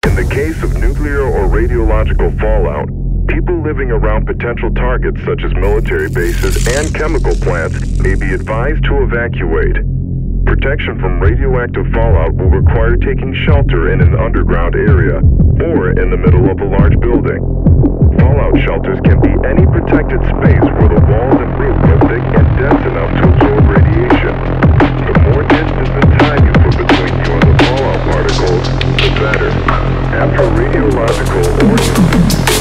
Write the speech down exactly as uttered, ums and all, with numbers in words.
In the case of nuclear or radiological fallout, people living around potential targets such as military bases and chemical plants may be advised to evacuate. Protection from radioactive fallout will require taking shelter in an underground area or in the middle of a large building. Fallout shelters can be any protected space where the walls and roof are thick and dense enough to absorb radiation. The more distance and time you put between you and the fallout particles, the better. After radiological or